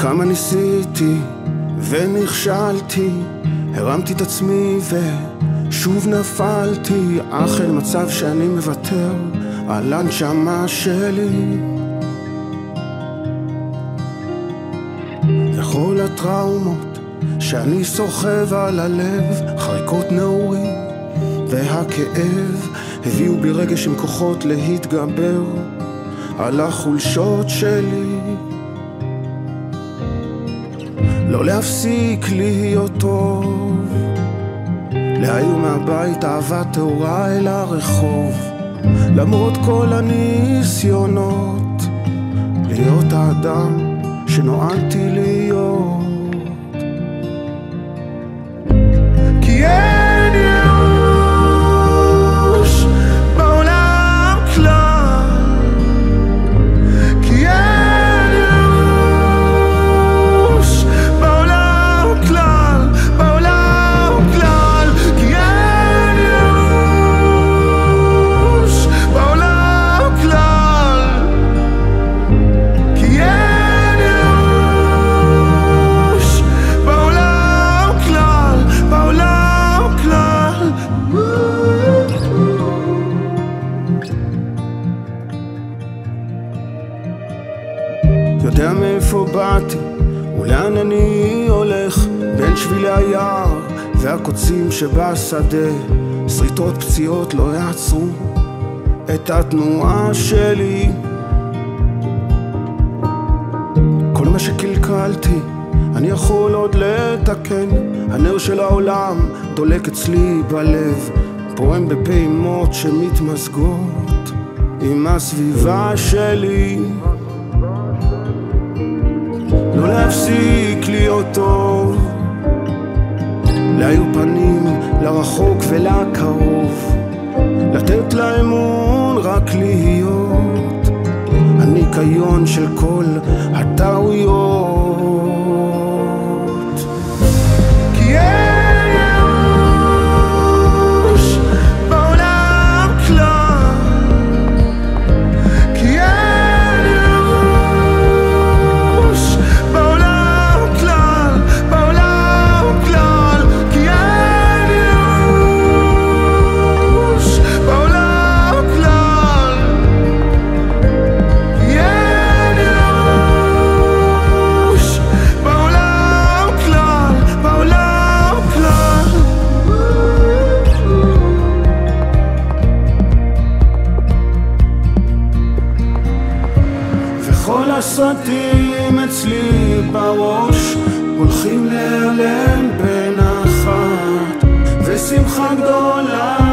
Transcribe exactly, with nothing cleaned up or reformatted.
כמה ניסיתי ונכשלתי, הרמתי את עצמי ושוב נפלתי, אך אין מצב שאני מוותר על הנשמה שלי. וכל הטראומות שאני סוחב על הלב, חריקות נעורים והכאב, הביאו בי רגש עם כוחות להתגבר על החולשות שלי. לא להפסיק להיות טוב, להעיר מהבית אהבה טהורה אל הרחוב, למרות כל הניסיונות להיות האדם שנועדתי להיות. כי אין ייאוש בעולם כלל, כי אין ייאוש בעולם כלל, בעולם כלל, כי אין ייאוש בעולם כלל, כי אין ייאוש בעולם כלל, בעולם כלל. יודע מאיפה באתי ולאן אני הולך, בין שבילי היער והקוצים שבשדה, שריטות פציעות לא יעצרו את התנועה שלי. כל מה שקלקלתי אני יכול עוד לתקן, הנר של העולם דולק אצלי בלב, פועם בפעימות שמתמזגות עם הסביבה שלי. לא להפסיק להיות טוב, להאיר פנים לרחוק ולקרוב, לתת לאמון רק להיות הניקיון של כל הטעויות. כי אין ייאוש בעולם כלל, כי אין ייאוש בעולם כלל, בעולם כלל, כי אין ייאוש בעולם כלל, כי אין ייאוש בעולם כלל, בעולם כלל. וכל הסרטים אצלי בראש הולכים להיעלם בנחת, ושמחה גדולה